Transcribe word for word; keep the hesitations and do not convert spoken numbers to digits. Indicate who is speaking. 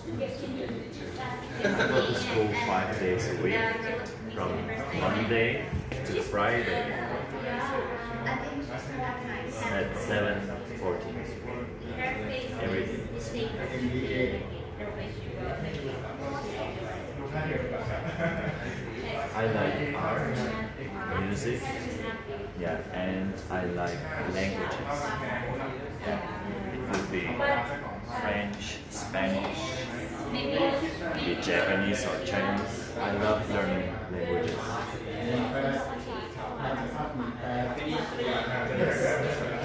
Speaker 1: I go to school five days a week, from Monday to Friday at seven fourteen. Every day. I like art, music, yeah, and I like languages. It could be French, Spanish, maybe Japanese or Chinese. I love learning languages.